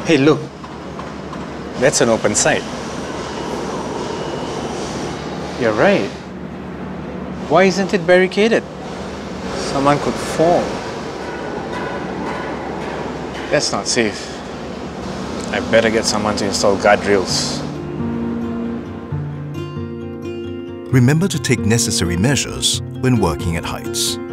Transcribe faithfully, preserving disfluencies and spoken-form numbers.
Hey, look. That's an open site. You're right. Why isn't it barricaded? Someone could fall. That's not safe. I better get someone to install guardrails. Remember to take necessary measures when working at heights.